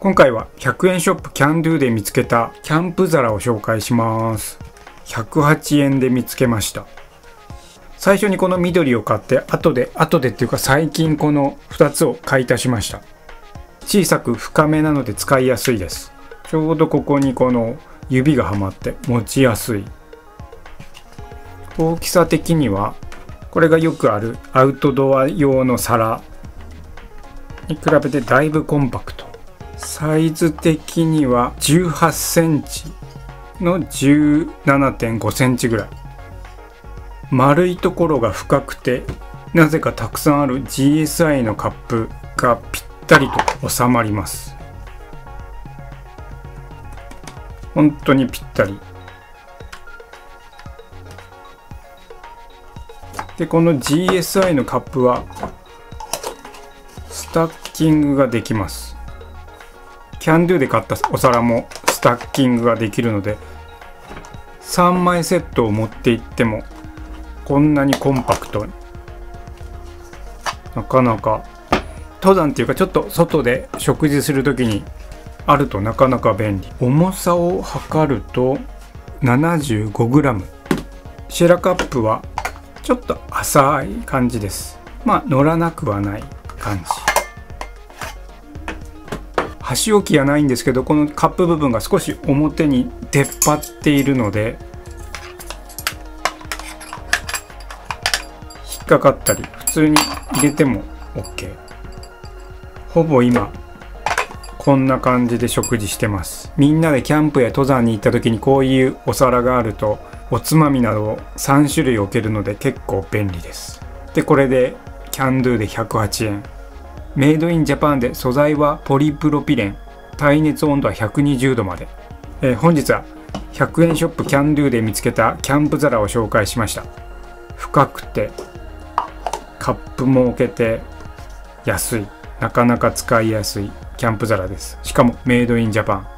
今回は100円ショップキャンドゥで見つけたキャンプ皿を紹介します。108円で見つけました。最初にこの緑を買って後でっていうか最近この2つを買い足しました。小さく深めなので使いやすいです。ちょうどここにこの指がはまって持ちやすい。大きさ的にはこれがよくあるアウトドア用の皿に比べてだいぶコンパクト。サイズ的には18センチの 17.5 センチぐらい。丸いところが深くてなぜかたくさんある GSI のカップがぴったりと収まります。本当にぴったりで、この GSI のカップはスタッキングができます。キャンドゥで買ったお皿もスタッキングができるので3枚セットを持っていってもこんなにコンパクトに、なかなか登山っていうかちょっと外で食事する時にあるとなかなか便利。重さを測ると 75g。 シェラカップはちょっと浅い感じです。まあ乗らなくはない感じ。箸置きはないんですけど、このカップ部分が少し表に出っ張っているので引っかかったり普通に入れても OK。 ほぼ今こんな感じで食事してます。みんなでキャンプや登山に行った時にこういうお皿があるとおつまみなどを3種類置けるので結構便利です。でこれでキャンドゥで108円。メイドインジャパンで素材はポリプロピレン。耐熱温度は120度まで。本日は100円ショップキャンドゥで見つけたキャンプ皿を紹介しました。深くてカップも置けて安い、なかなか使いやすいキャンプ皿です。しかもメイドインジャパン。